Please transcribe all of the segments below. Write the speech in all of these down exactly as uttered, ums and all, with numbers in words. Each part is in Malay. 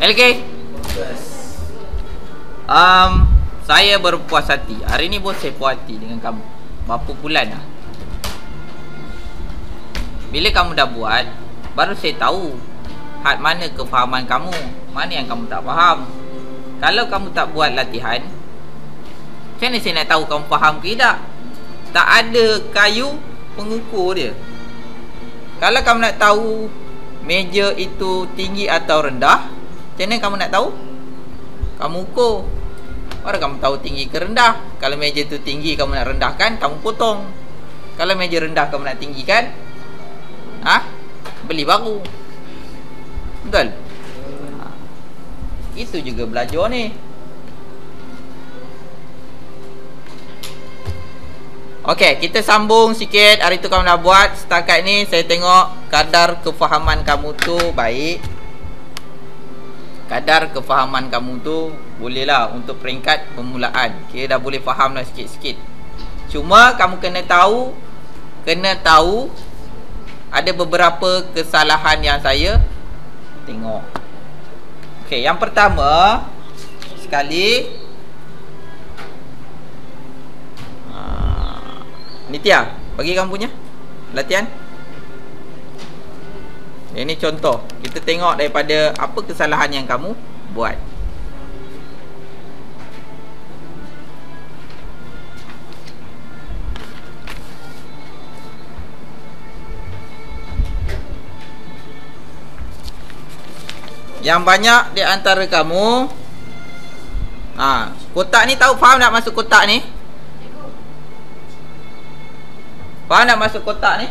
Okay. Um, saya berpuas hati. Hari ni pun saya puas hati dengan kamu. Berapa bulan dah. Bila kamu dah buat, baru saya tahu had mana kefahaman kamu, mana yang kamu tak faham. Kalau kamu tak buat latihan, macam mana saya nak tahu kamu faham ke tidak? Tak ada kayu pengukur dia. Kalau kamu nak tahu meja itu tinggi atau rendah, macam mana kamu nak tahu? Kamu ukur. Baru kamu tahu tinggi ke rendah. Kalau meja itu tinggi kamu nak rendahkan, kamu potong. Kalau meja rendah kamu nak tinggikan, ha? Beli baru. Betul? Ha. Itu juga belajar ni. Okey, kita sambung sikit. Hari tu kamu dah buat. Setakat ni saya tengok kadar kefahaman kamu tu baik. Kadar kefahaman kamu tu bolehlah untuk peringkat permulaan. Kira dah boleh faham dah sikit-sikit. Cuma kamu kena tahu, kena tahu ada beberapa kesalahan yang saya tengok. Okey, yang pertama sekali, uh, Nitya, bagi kamu punya latihan. Ini contoh. Kita tengok daripada apa kesalahan yang kamu buat. Yang banyak di antara kamu, ha, kotak ni tahu, faham tak masuk kotak ni? Faham tak masuk kotak ni?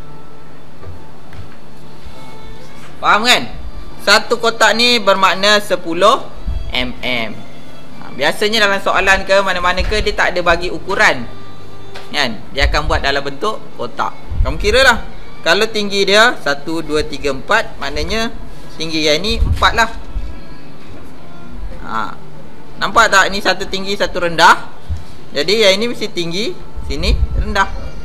Faham kan? Satu kotak ni bermakna sepuluh milimeter. ha, Biasanya dalam soalan ke mana-mana ke, dia tak ada bagi ukuran, kan? Dia akan buat dalam bentuk kotak. Kamu kira lah, kalau tinggi dia satu, dua, tiga, empat, maknanya tinggi yang ni empat lah. ha, Nampak tak? Ni satu tinggi, satu rendah. Jadi yang ini mesti tinggi, sini rendah.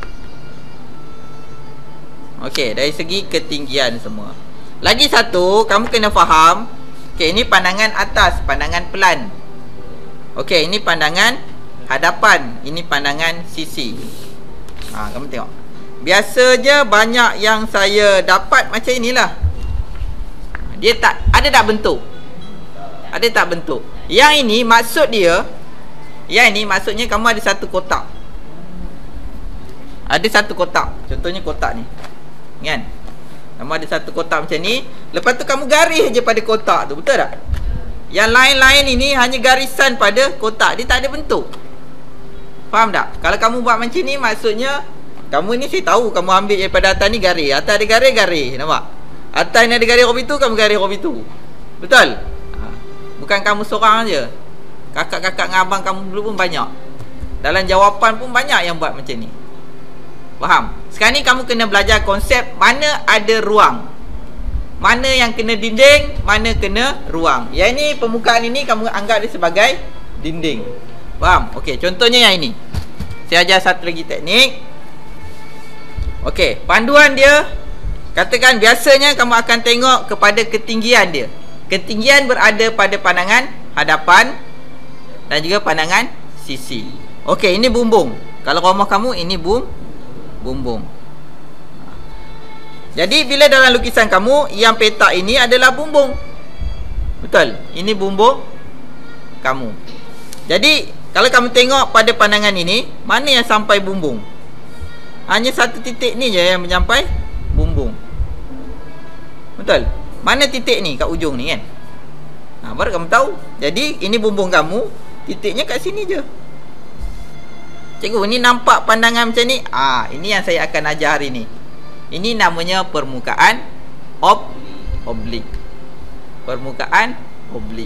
Okey, dari segi ketinggian semua. Lagi satu, kamu kena faham. Okey, ini pandangan atas, pandangan pelan. Okey, ini pandangan hadapan, ini pandangan sisi. ha, Kamu tengok. Biasa je banyak yang saya dapat macam inilah. Dia tak, ada tak bentuk? Ada tak bentuk? Yang ini maksud dia, yang ini maksudnya kamu ada satu kotak. Ada satu kotak. Contohnya kotak ni, kan? Kamu ada satu kotak macam ni. Lepas tu kamu garis je pada kotak tu. Betul tak? Yang lain-lain ini hanya garisan pada kotak. Dia tak ada bentuk. Faham tak? Kalau kamu buat macam ni, maksudnya kamu ni saya tahu kamu ambil daripada atas ni garis. Atas ada garis-garis. Nampak? Atas ni ada garis hobi tu, kamu garis hobi tu. Betul? Ha. Bukan kamu seorang je. Kakak-kakak dengan abang kamu dulu pun banyak. Dalam jawapan pun banyak yang buat macam ni. Faham? Sekarang ni kamu kena belajar konsep mana ada ruang, mana yang kena dinding, mana kena ruang. Yang ini, permukaan ini kamu anggap dia sebagai dinding. Faham? Okey, contohnya yang ini. Saya ajar satu lagi teknik. Okey, panduan dia, katakan biasanya kamu akan tengok kepada ketinggian dia. Ketinggian berada pada pandangan hadapan dan juga pandangan sisi. Okey, ini bumbung. Kalau rumah kamu, ini bum bumbung. Jadi bila dalam lukisan kamu, yang petak ini adalah bumbung. Betul? Ini bumbung kamu. Jadi kalau kamu tengok pada pandangan ini, mana yang sampai bumbung? Hanya satu titik ni je yang menyampai bumbung. Betul? Mana titik ni kat ujung ni, kan? Ha, baru kamu tahu. Jadi ini bumbung kamu, titiknya kat sini je. Cikgu, ni nampak pandangan macam ni? Ah, ini yang saya akan ajar hari ni. Ini namanya permukaan ob oblik. Permukaan oblik.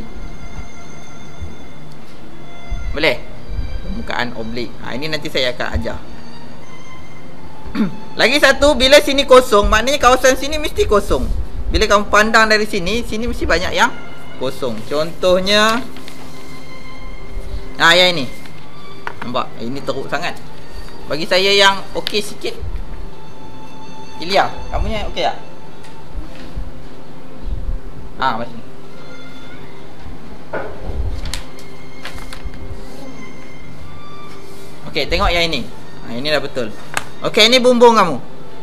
Boleh? Permukaan oblik. Ha, ini nanti saya akan ajar. Lagi satu, bila sini kosong, maknanya kawasan sini mesti kosong. Bila kamu pandang dari sini, sini mesti banyak yang kosong. Contohnya, ah, yang ini. Nampak? Ini teruk sangat. Bagi saya yang okey sikit. Ilya, kamu yang okey tak? Ah, macam ni. Okey, tengok yang ini. Ha, ini dah betul. Okey, ini bumbung kamu.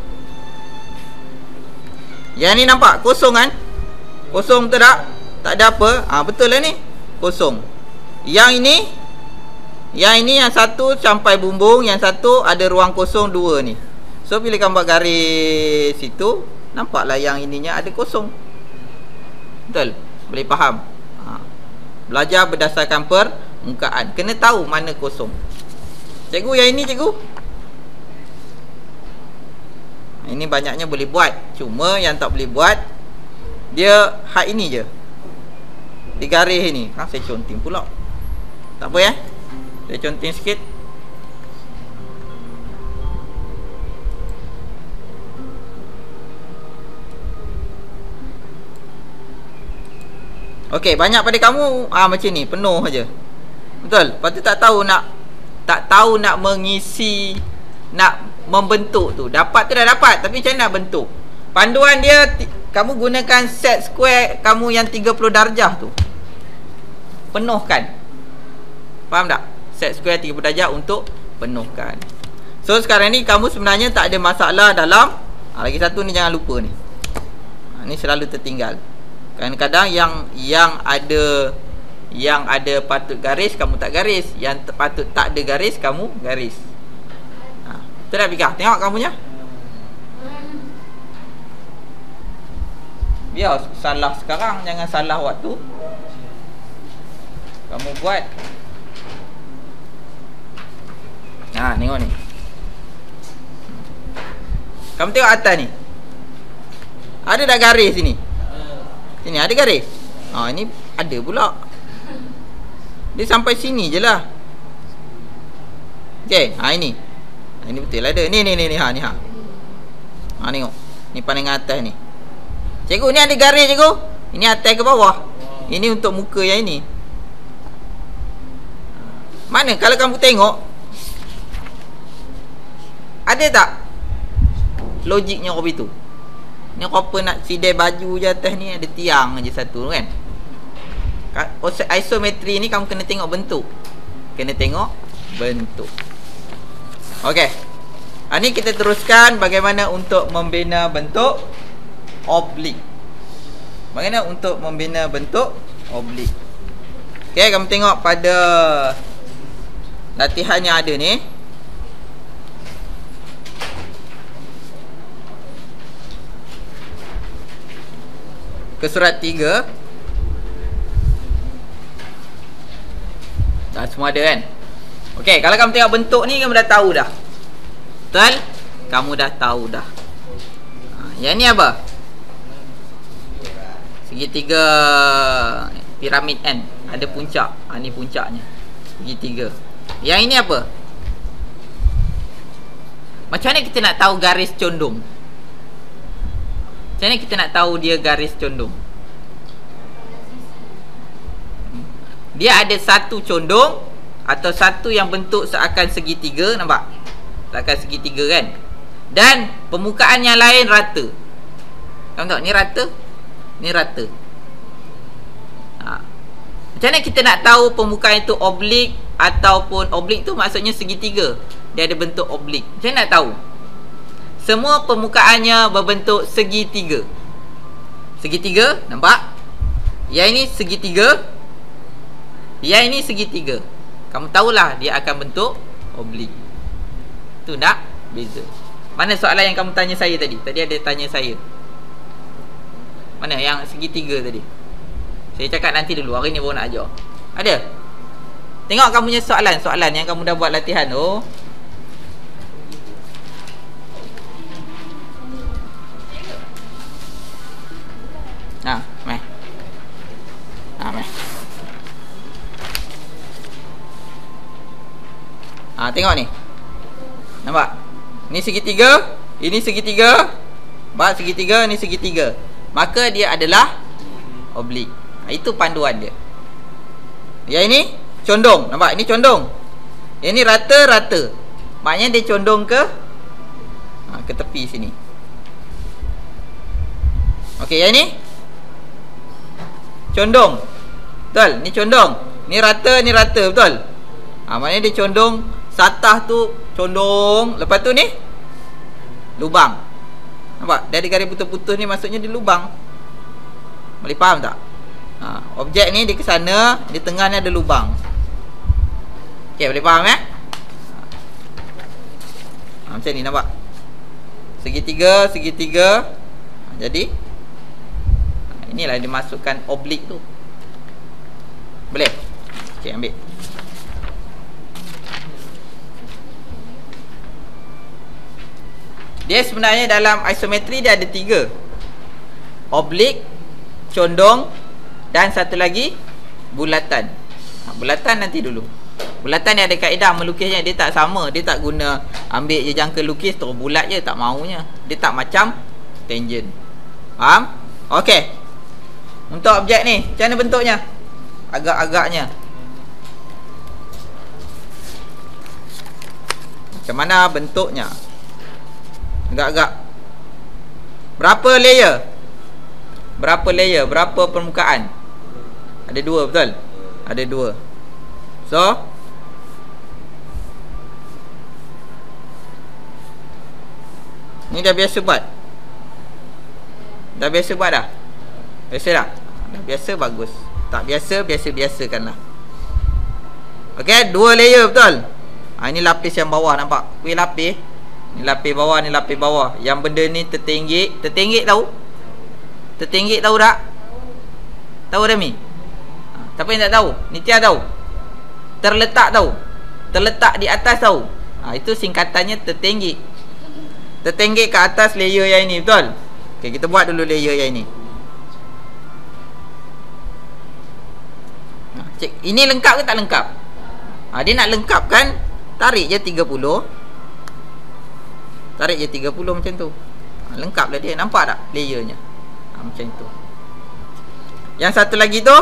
Yang ni nampak kosong kan? Kosong betul tak? Tak ada apa. Ah ha, betul lah ni. Kosong. Yang ini, yang ini yang satu sampai bumbung, yang satu ada ruang kosong dua ni. So bila kamu buat garis situ, nampaklah yang ininya ada kosong. Betul? Boleh faham? Ha. Belajar berdasarkan permukaan. Kena tahu mana kosong. Cikgu, yang ini cikgu. Ini banyaknya boleh buat. Cuma yang tak boleh buat, dia had ini je. Di garis ni. Ha, saya conting pula. Tak apa ya. Saya conting sikit. Okey, banyak pada kamu ah macam ni, penuh aja. Betul? Lepas tu tak tahu nak tak tahu nak mengisi, nak membentuk tu. Dapat tu dah dapat, tapi macam mana nak bentuk? Panduan dia, kamu gunakan set square kamu yang tiga puluh darjah tu. Penuhkan. Faham tak? Set square tiga puluh darjah untuk penuhkan. So sekarang ni kamu sebenarnya tak ada masalah dalam ha, lagi satu ni jangan lupa ni. Ha, ni selalu tertinggal. Kadang-kadang yang yang ada yang ada patut garis kamu tak garis, yang patut tak ada garis kamu garis. Ha, betul tak Bika? Tengok kamunya. Biar salah sekarang, jangan salah waktu kamu buat. Ha, tengok ni. Kamu tengok atas ni. Ada tak garis sini? Sini ada garis. Ha, ini ada pula. Dia sampai sini je lah. Okey, ha ini. Ha, ini betul ada. Ni ni ni ni ha ni ha. Ha tengok. Ni pandangan atas ni. Cikgu, ni ada garis cikgu. Ini atas ke bawah? Ini untuk muka yang ini. Mana kalau kamu tengok, ada tak logiknya kopi tu? Ni apa nak sidai baju je atas ni, ada tiang je satu kan. Isometri ni kamu kena tengok bentuk. Kena tengok bentuk. Okey. Ha, ni kita teruskan bagaimana untuk membina bentuk oblik. Bagaimana untuk membina bentuk oblik. Okey, kamu tengok pada latihan yang ada ni. Ke surat tiga. Dah semua ada kan? Okey, kalau kamu tengok bentuk ni, kamu dah tahu dah. Betul? Kamu dah tahu dah. Ha, yang ni apa? Segitiga piramid N. Ada puncak. Ha, ni puncaknya. Segitiga. Yang ini apa? Macam mana kita nak tahu garis condong? Macam mana kita nak tahu dia garis condong? Dia ada satu condong atau satu yang bentuk seakan segitiga, nampak? Seakan segitiga kan? Dan permukaan yang lain rata. Kamu tengok, ni rata, ni rata. Ha. Macam mana kita nak tahu permukaan itu oblik ataupun oblik tu maksudnya segitiga? Dia ada bentuk oblik. Macam mana nak tahu? Semua permukaannya berbentuk segitiga. Segitiga, nampak? Yang ini segitiga. Yang ini segitiga. Kamu tahulah dia akan bentuk oblik. Tu nak beza. Mana soalan yang kamu tanya saya tadi? Tadi ada tanya saya. Mana yang segitiga tadi? Saya cakap nanti dulu, hari ni baru nak ajar. Ada? Tengok kamu punya soalan, soalan yang kamu dah buat latihan tu. Ha, meh. Ha, meh. Ha, tengok ni. Nampak? Ni segitiga, ini segitiga. Nampak segitiga, ni segitiga. Maka dia adalah oblik. Ha, itu panduan dia. Yang ini condong. Nampak? Ini condong. Yang ni rata-rata. Maknanya dia condong ke ha, ke tepi sini. Okey, yang ni condong. Betul? Ni condong. Ni rata, ni rata, betul? Ha, maknanya dia condong. Satah tu condong. Lepas tu ni lubang. Nampak? Dia ada garis putus-putus ni, maksudnya dia lubang. Boleh faham tak? Ha, objek ni dia ke sana, di tengah ni ada lubang. Okey, boleh faham eh? Ha, macam ni nampak? Segitiga, segitiga. Ha, jadi inilah dimasukkan oblik tu. Boleh? Okey, ambil. Dia sebenarnya dalam isometri dia ada tiga. Oblik, condong, dan satu lagi bulatan. Ha, bulatan nanti dulu. Bulatan ni ada kaedah melukisnya. Dia tak sama. Dia tak guna ambil je jangka lukis terus bulat je. Tak maunya. Dia tak macam tangent. Faham? Okey. Untuk objek ni, macam mana bentuknya? Agak-agaknya macam mana bentuknya? Agak-agak. Berapa layer? Berapa layer? Berapa permukaan? Ada dua, betul? Ada dua. So ni dah biasa buat. Dah biasa buat dah? Biasa tak? Dah biasa, bagus. Tak biasa, biasa-biasakanlah. Okey, dua layer, betul? Ha, ini lapis yang bawah, nampak? Kuih lapis. Ni lapis bawah, ni lapis bawah. Yang benda ni tertenggik. Tertenggik tahu? Tertenggik tahu tak? Tahu dah Mi? Ha, siapa yang tak tahu? Nitya tahu? Terletak tahu? Terletak di atas tahu? Ha, itu singkatannya tertenggik. Tertenggik ke atas layer yang ini, betul? Okey, kita buat dulu layer yang ini. Ha, cek, ini lengkap ke tak lengkap? Ha, dia nak lengkapkan, tarik je tiga puluh. Tarik je tiga puluh macam tu. Ha, lengkaplah dia. Nampak tak layernya? Ha, macam tu. Yang satu lagi tu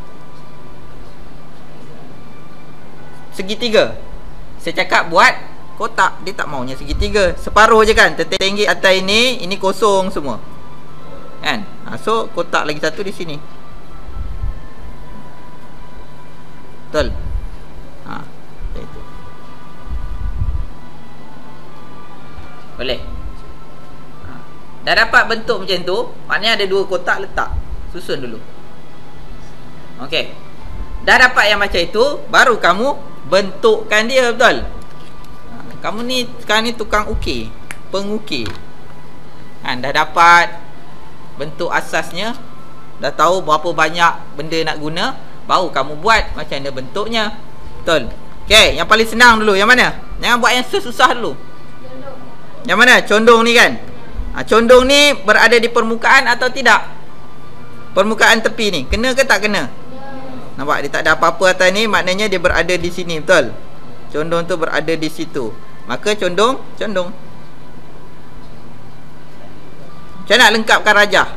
segitiga. Saya cakap buat kotak. Dia tak maunya segitiga. Separuh je kan. Tertenggik atas ini. Ini kosong semua. Kan? Ha, so kotak lagi satu di sini. Betul? Ha, macam itu. Boleh? Ha. Dah dapat bentuk macam tu. Maknanya ada dua kotak, letak. Susun dulu. Okey. Dah dapat yang macam itu, baru kamu bentukkan dia, betul? Ha. Kamu ni sekarang ni tukang ukir, pengukir. Kan, dah dapat bentuk asasnya, dah tahu berapa banyak benda nak guna, baru kamu buat macam mana bentuknya. Betul? Okey, yang paling senang dulu, yang mana? Jangan buat yang susah dulu. Yang mana? Condong ni kan? Ha, condong ni berada di permukaan atau tidak? Permukaan tepi ni kena ke tak kena? Nampak? Dia tak ada apa-apa atas ni. Maknanya dia berada di sini, betul? Condong tu berada di situ. Maka condong, condong. Macam nak lengkapkan rajah?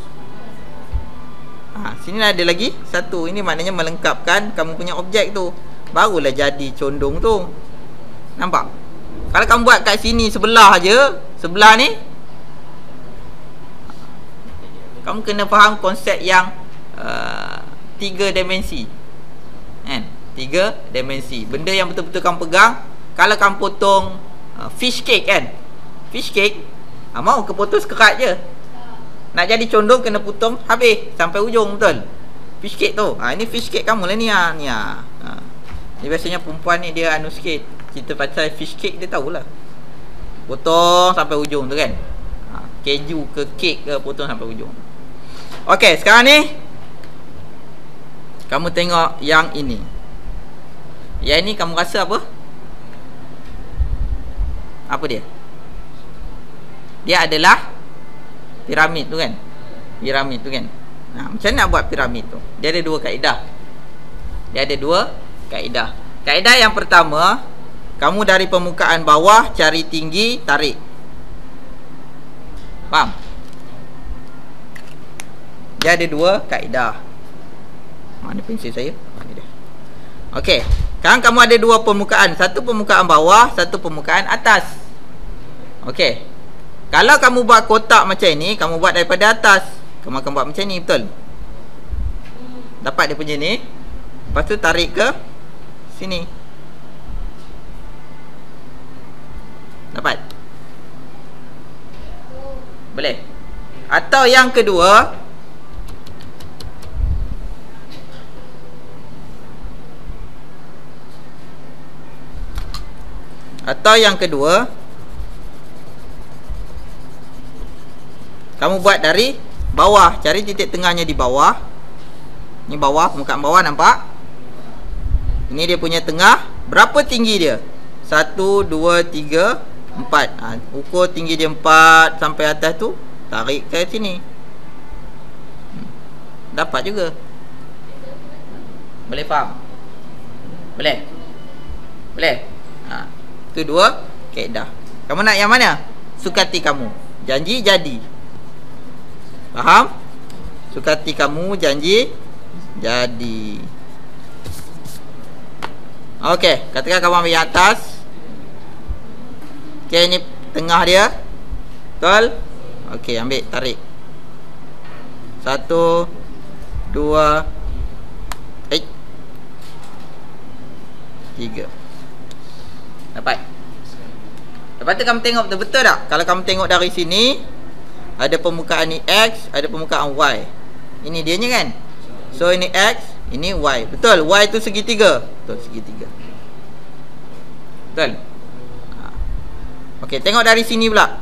Ha, sini ada lagi satu. Ini maknanya melengkapkan kamu punya objek tu. Barulah jadi condong tu. Nampak? Kalau kamu buat kat sini sebelah je, sebelah ni, kamu kena faham konsep yang uh, tiga dimensi. Kan? Tiga dimensi. Benda yang betul-betul kamu pegang. Kalau kamu potong uh, fish cake kan? Fish cake, ha, mau keputus kerat je. Nak jadi condong kena potong habis sampai ujung, betul? Fish cake tu. Ha, ini fish cake kamu lah ni. Ha, ni ha. Ha. Ni biasanya perempuan ni dia anu sikit. Cerita pasal fish cake dia tahulah. Potong sampai ujung tu kan. Ha, keju ke kek ke potong sampai ujung. Okey, sekarang ni kamu tengok yang ini. Yang ini kamu rasa apa? Apa dia? Dia adalah piramid tu kan. Piramid tu kan. Nah, macam mana nak buat piramid tu? Dia ada dua kaedah. Dia ada dua kaedah. Kaedah yang pertama, kamu dari permukaan bawah cari tinggi, tarik. Faham? Dia ada dua kaedah. Mana pensel saya? Ini dia. Okey. Sekarang kamu ada dua permukaan. Satu permukaan bawah, satu permukaan atas. Okey. Kalau kamu buat kotak macam ni, kamu buat daripada atas. Kamu akan buat macam ni, betul? Dapat dia punya ni. Lepas tu tarik ke sini. Dapat? Boleh? Atau yang kedua, Atau yang kedua kamu buat dari bawah. Cari titik tengahnya di bawah. Ni bawah, permukaan bawah, nampak? Ini dia punya tengah. Berapa tinggi dia? Satu, dua, tiga, empat. ha, Ukur tinggi dia empat sampai atas tu. Tarik ke sini. hmm. Dapat juga. Boleh faham? Boleh? Boleh? Ha. Itu dua kaedah. Kamu nak yang mana? Sukati kamu, janji jadi. Faham? Sukati kamu, janji jadi. Okey, katakan kamu ambil yang atas. Okey, ini tengah dia. Betul? Okey, ambil, tarik. Satu, dua, eh, tiga. Dapat? Lepas tu kamu tengok betul-betul tak? Kalau kamu tengok dari sini, ada permukaan ni X, ada permukaan Y. Ini dianya kan? So ini X, ini Y. Betul? Y tu segitiga. Betul, segitiga. Betul? Okey, tengok dari sini pula.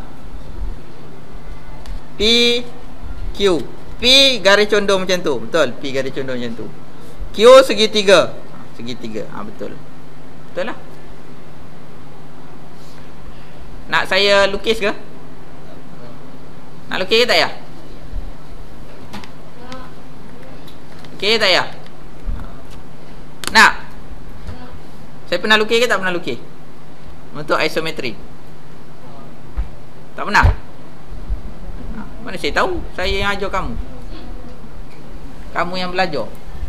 P, Q. P garis condong macam tu. Betul? P garis condong macam tu. Q segitiga. Segitiga. Ha, betul. Betul lah. Nak saya lukis ke? Nak lukis ke tak ya? Okey tak ya? Nak? Saya pernah lukis ke tak pernah lukis? Untuk isometri. Tak pernah? Mana saya tahu? Saya yang ajar kamu. Kamu yang belajar.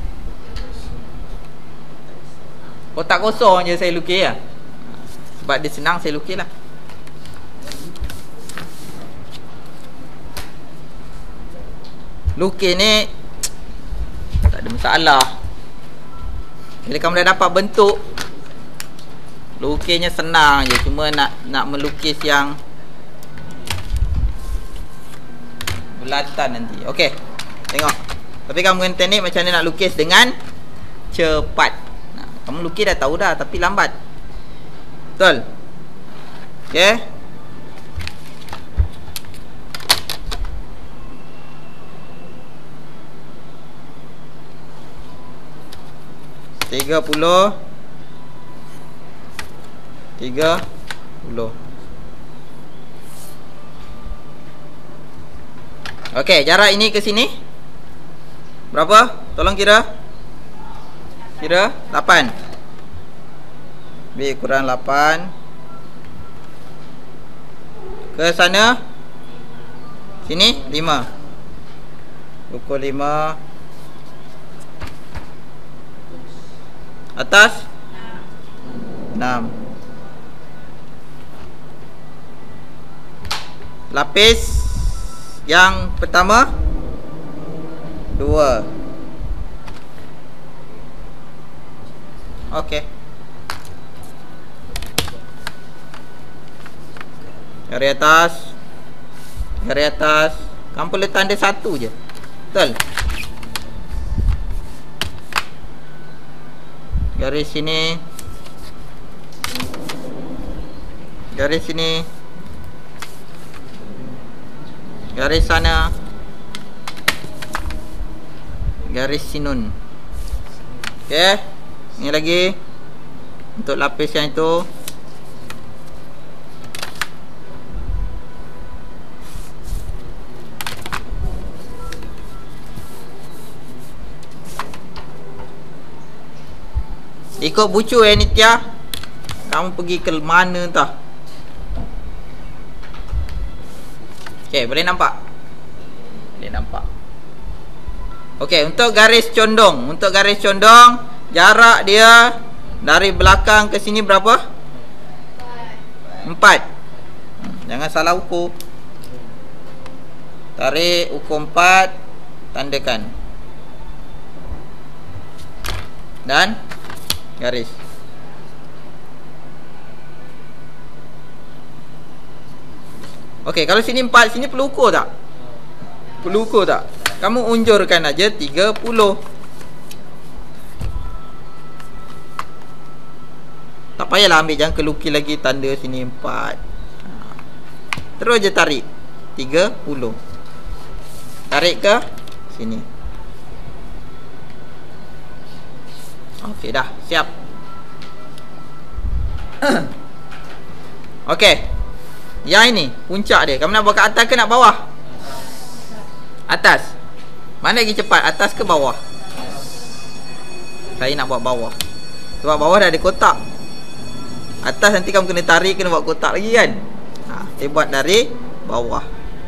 Kotak kosong je saya lukis lah. Sebab dia senang, saya lukis lah. Lukis ni tak ada masalah. Bila kamu dah dapat bentuk, lukisnya senang je. Cuma nak nak melukis yang bulatan nanti. Okey, tengok. Tapi kamu kena teknik macam mana nak lukis dengan cepat. Nah, kamu lukis dah tahu dah, tapi lambat. Betul? Okey. Tiga puluh. Tiga puluh. Okey, jarak ini ke sini berapa? Tolong kira. Kira lapan. B kurang lapan. Ke sana sini lima. Pukul lima. Atas enam. Lapis yang pertama dua. Okey. Garis atas. Garis atas. Kamu boleh tanda satu je. Betul? Garis sini. Garis sini. Garis sana. Garis sinun. Okey. Ni lagi untuk lapis yang itu. Ikut bucu eh Nitya. Kamu pergi ke mana entah. Okey, boleh nampak? Boleh nampak. Okey, untuk garis condong, untuk garis condong, jarak dia dari belakang ke sini berapa? Empat. Jangan salah ukur. Tarik, ukur empat, tandakan. dan garis. Okey, kalau sini empat, sini perlu ukur tak? Perlu ukur tak? Kamu unjurkan aja tiga puluh. Tak payahlah ambil jangka lukis lagi, tanda sini empat. Terus je tarik tiga puluh. Tarik ke sini. Okey dah, siap. Okey. Yang ini puncak dia. Kamu nak buat kat atas ke nak bawah? Atas. Mana lagi cepat, atas ke bawah? Saya nak buat bawah. Sebab bawah dah ada kotak. Atas nanti kamu kena tarik, kena buat kotak lagi kan. Ha, saya buat dari bawah.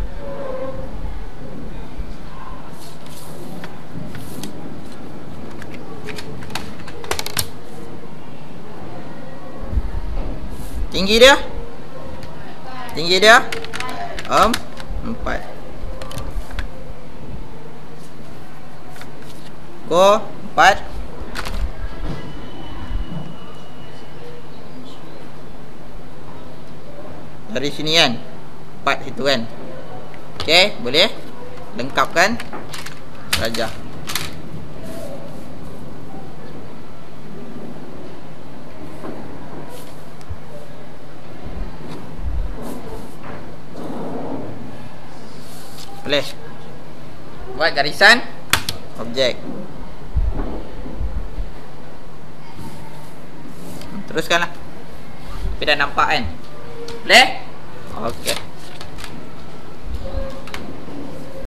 Tinggi dia? Tinggi dia? Om, empat. Go, empat. Dari sini kan, empat situ kan. Okey, boleh lengkapkan rajah. Boleh buat garisan objek. Teruskanlah. Tapi dah nampak kan? Boleh? Okey.